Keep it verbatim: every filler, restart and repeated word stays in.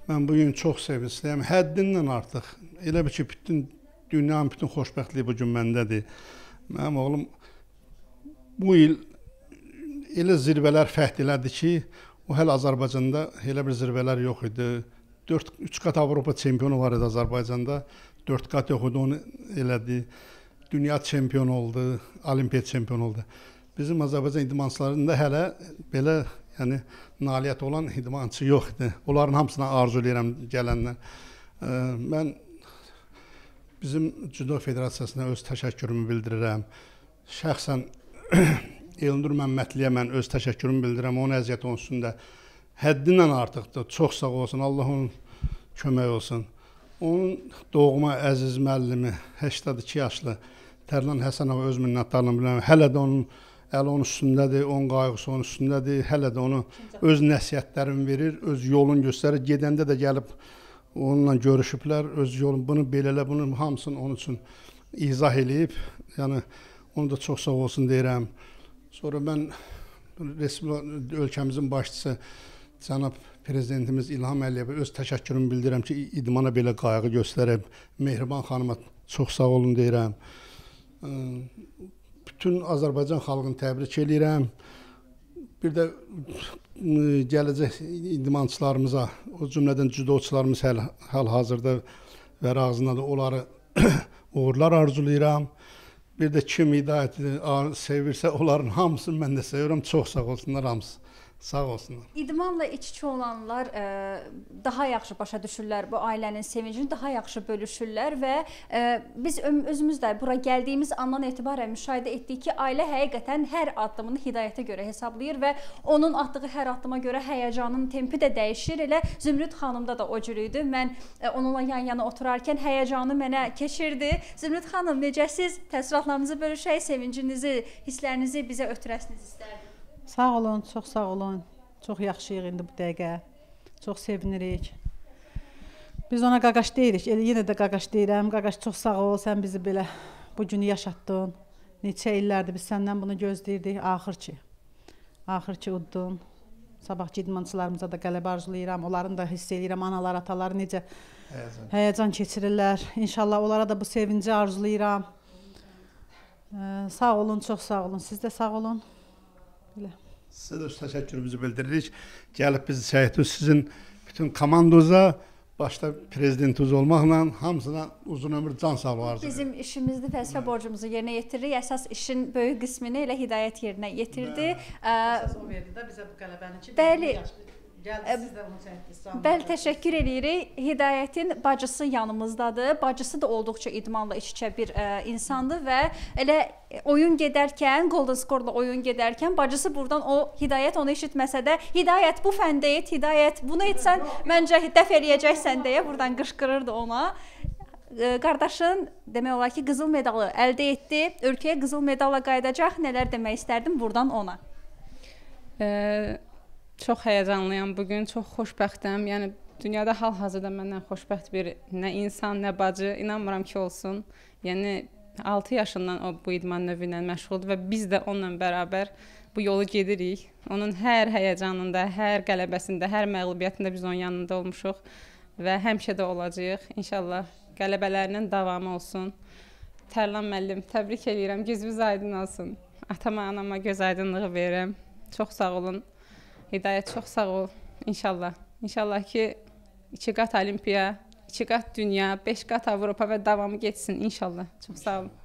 Mən bugün çox sevincliyəm, həddindən artıq. Elə bir ki, bütün dünyanın bütün xoşbəxtliyi bu gün məndədir. Mənim oğlum bu il elə zirvələr fəth elədi ki, o hələ Azərbaycanda elə bir zirvələr yox idi. dörd üç qat Avropa çempionu var idi Azərbaycanda. dörd qat yox idi, onu elədi. Dünya çempionu oldu, olimpiya çempionu oldu. Bizim Azərbaycan idmançılarında hələ belə yəni nailiyyəti olan idmançı yox idi. Onların hamısına arzulayıram gələnlər. Mən bizim Judo Federasiyasına öz təşəkkürümü bildirirəm. Şəxsən Elnur Məmmədliyə mən öz təşəkkürümü bildirirəm. Onun əziyyəti onun üstündə həddindən artıqdır. Çox sağ olsun, Allah onun kömək olsun. Onun doğma əziz müəllimi, səksən iki yaşlı Tərlan Həsənova öz minnətdarlığını bilirəm. Hələ də onun əli onun üstündədir, onun qayğısı onun üstündədir. Hələ də onu öz nəsihətlərini verir, öz yolunu göstərir. Gedəndə də gəlib onunla görüşüblər, öz yolunu, bunu belələ, bunun hamısını onun üçün izah eləyib. Yəni, onu da çox sağ olsun deyirəm. Sonra mən ölkəmizin başçısı cənab prezidentimiz İlham Əliyevə öz təşəkkürümü bildirirəm ki, idmana belə qayğı göstərib. Mehriban xanıma çox sağ olun deyirəm. Bütün Azərbaycan xalqını təbrik edirəm. Bir də gələcək idmançılarımıza, o cümlədən judoçularımız hal-hazırda və ağzındadır, onları uğurlar arzulayıram. Bir də kim hidayəti sevirsə, onların hamısını mən də sevirəm. Çox sağ olsunlar hamısı. Sağ olsunlar. İdmanla iç-içə olanlar ə, daha yaxşı başa düşürlər bu ailənin sevincini, daha yaxşı bölüşürlər və ə, biz özümüz də bura gəldiyimiz andan etibarən müşahidə etdik ki, ailə həqiqətən hər addımını hidayətə görə hesablayır və onun atdığı hər addıma görə həyəcanın tempi də dəyişir. Elə Zümrüd xanımda da o cür idi. Mən ə, onunla yan-yana oturarkən həyəcanı mənə keçirdi. Zümrüd xanım, necəsiz? Təəssüratlarınızı bölüşək, sevincinizi, hisslərinizi bizə ötürəsiniz istərdim. Sağ olun, çox sağ olun. Çox yaxşıyıq indi bu dəqiqə. Çox sevinirik. Biz ona qaqaş deyirik. Elə yenə də qaqaş deyirəm. Qaqaş çox sağ ol, sən bizi belə bu günü yaşatdın. Neçə illərdir biz səndən bunu gözləyirdik. Axır ki. Axır ki uddun. Sabahki idmançılarımıza da qələbə arzulayıram. Onların da hiss edirəm. Analar, ataları necə həyəcan, həyəcan keçirirlər. İnşallah onlara da bu sevinci arzulayıram. Ee, sağ olun, çox sağ olun. Siz də sağ olun. Belə. Sizə də öz təşəkkürümüzü bildiririk. Gəlib bizi şəhidiniz sizin bütün komandanıza, başda prezidentiniz olmaqla hamısına uzun ömür, can sağlığı arzulayırıq. Bizim işimizdə vəzifə borcumuzu yerinə yetiririk. Əsas işin böyük qismini elə Hidayət yerinə yetirdi. Əsas o verdi də bizə bu qələbəni ki, bəli. Gəldi, siz də onu çəkdiniz. Bəli, təşəkkür edirik. Hidayətin bacısı yanımızdadır. Bacısı da olduqca idmanla iç-içə bir ə, insandır və elə oyun gedərkən, Golden Score-la oyun gedərkən bacısı buradan o Hidayət onu eşitməsə də, Hidayət bu fəndə et, Hidayət bunu etsən, məncə dəf eləyəcəksən deyə buradan qışqırırdı ona. Qardaşın demək olar ki, qızıl medalı əldə etdi. Ölkəyə qızıl medalla qayıdacaq. Nələr demək istərdim buradan ona? Ee, Çox həyəcanlıyam bugün, çox xoşbəxtəm. Yəni dünyada hal-hazırda məndən xoşbəxt bir nə insan, nə bacı, inanmıram ki, olsun. Yəni altı yaşından o bu idman növü ilə məşğuldur və biz də onunla bərabər bu yolu gedirik. Onun hər həyəcanında, hər qələbəsində, hər məğlubiyyətində biz onun yanında olmuşuq və həmişə də olacağıq. İnşallah qələbələrinin davamı olsun. Tərlan müəllim, təbrik edirəm, gözünüz aydın olsun. Atama, anama göz aydınlığı verirəm. Çox sağ olun. Hidayət, çox sağ ol. İnşallah. İnşallah ki, iki qat olimpiya, iki qat dünya, beş qat Avropa və davamı geçsin. İnşallah. Çox sağ olun.